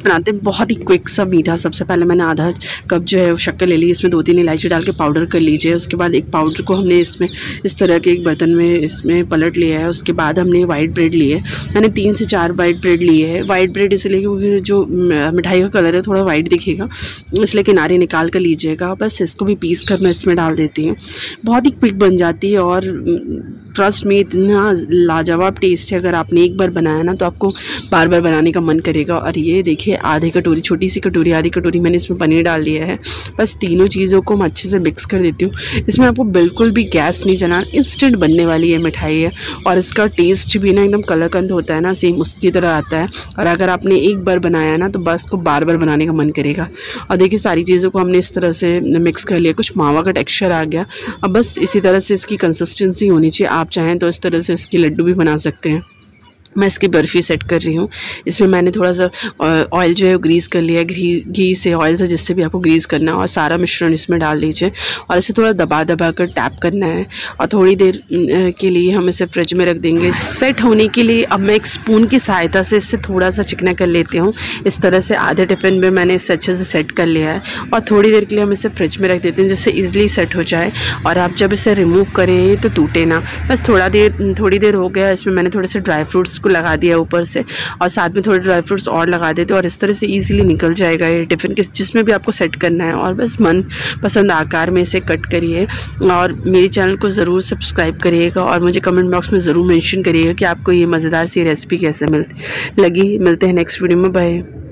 बनाते हैं, बहुत ही क्विक सा मीठा। सबसे पहले मैंने आधा कप जो है वो शक्कर ले ली, इसमें 2-3 इलायची डाल के पाउडर कर लीजिए। उसके बाद एक पाउडर को हमने इसमें इस तरह के एक बर्तन में इसमें पलट लिया है। उसके बाद हमने वाइट ब्रेड लिए, मैंने 3 से 4 वाइट ब्रेड लिए है। वाइट ब्रेड इसलिए क्योंकि जो मिठाई का कलर है थोड़ा वाइट दिखेगा, इसलिए किनारे निकाल कर लीजिएगा। बस इसको भी पीस कर मैं इसमें डाल देती हूँ, बहुत ही क्विक बन जाती है और ट्रस्ट में इतना लाजवाब टेस्ट है। अगर आपने एक बार बनाया ना तो आपको बार बार बनाने का मन करेगा। और ये देखिए आधी कटोरी, छोटी सी कटोरी, आधी कटोरी मैंने इसमें पनीर डाल दिया है। बस तीनों चीज़ों को मैं अच्छे से मिक्स कर देती हूँ। इसमें आपको बिल्कुल भी गैस नहीं चलाना, इंस्टेंट बनने वाली ये मिठाई है और इसका टेस्ट भी ना एकदम कलाकंद होता है ना, सेम उसकी तरह आता है। और अगर आपने एक बार बनाया ना तो बस को बार बार बनाने का मन करेगा। और देखिए सारी चीज़ों को हमने इस तरह से मिक्स कर लिया, कुछ मावा का टेक्सचर आ गया। अब बस इसी तरह से इसकी कंसिस्टेंसी होनी चाहिए। आप चाहें तो इस तरह से इसके लड्डू भी बना सकते हैं। मैं इसकी बर्फ़ी सेट कर रही हूँ। इसमें मैंने थोड़ा सा ऑयल जो है वो ग्रीस कर लिया है, घी से, ऑयल से, जिससे भी आपको ग्रीस करना है। और सारा मिश्रण इसमें डाल लीजिए और इसे थोड़ा दबा दबा कर टैप करना है और थोड़ी देर के लिए हम इसे फ्रिज में रख देंगे सेट होने के लिए। अब मैं एक स्पून की सहायता से इससे थोड़ा सा चिकना कर लेती हूँ। इस तरह से आधे टिफ़िन में मैंने इसे अच्छे से सेट कर लिया है और थोड़ी देर के लिए हम इसे फ्रिज में रख देते हैं जिससे ईज़िली सेट हो जाए। और आप जब इसे रिमूव करें तो टूटे ना। बस थोड़ी देर हो गया, इसमें मैंने थोड़े से ड्राई फ्रूट्स को लगा दिया ऊपर से और साथ में थोड़े ड्राई फ्रूट्स और लगा देते और इस तरह से इजीली निकल जाएगा ये टिफ़िन जिसमें भी आपको सेट करना है। और बस मन पसंद आकार में इसे कट करिए और मेरे चैनल को ज़रूर सब्सक्राइब करिएगा और मुझे कमेंट बॉक्स में ज़रूर मेंशन करिएगा कि आपको ये मज़ेदार सी रेसिपी कैसे लगी। मिलते हैं नेक्स्ट वीडियो में, बाय।